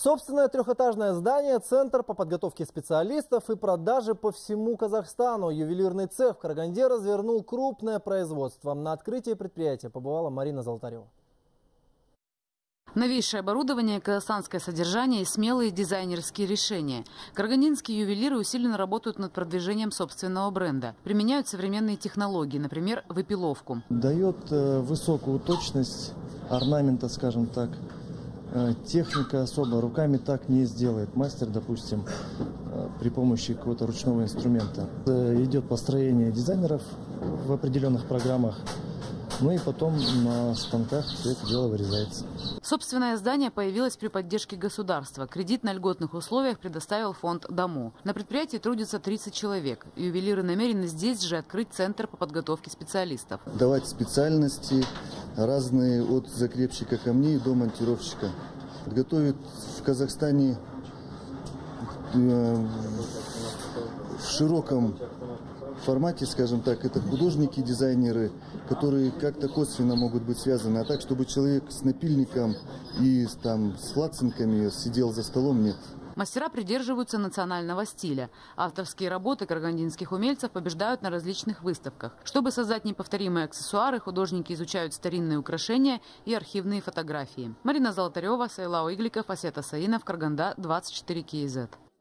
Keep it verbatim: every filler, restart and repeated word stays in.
Собственное трехэтажное здание – центр по подготовке специалистов и продаже по всему Казахстану. Ювелирный цех в Караганде развернул крупное производство. На открытии предприятия побывала Марина Золотарева. Новейшее оборудование, казахстанское содержание и смелые дизайнерские решения. Карагандинские ювелиры усиленно работают над продвижением собственного бренда. Применяют современные технологии, например, выпиловку. Дает высокую точность орнамента, скажем так. Техника особо руками так не сделает. Мастер, допустим, при помощи какого-то ручного инструмента. Идет построение дизайнеров в определенных программах. Ну и потом на станках все это дело вырезается. Собственное здание появилось при поддержке государства. Кредит на льготных условиях предоставил фонд «Дому». На предприятии трудится тридцать человек. Ювелиры намерены здесь же открыть центр по подготовке специалистов. Давать специальности разные от закрепщика камней до монтировщика. Готовят в Казахстане в широком формате, скажем так, это художники, дизайнеры, которые как-то косвенно могут быть связаны. А так, чтобы человек с напильником и там, с флацинками сидел за столом, нет. Мастера придерживаются национального стиля. Авторские работы карагандинских умельцев побеждают на различных выставках. Чтобы создать неповторимые аксессуары, художники изучают старинные украшения и архивные фотографии. Марина Золотарева, Сайлау Игликов, Асет Асаинов, Караганда, двадцать четыре кей зет.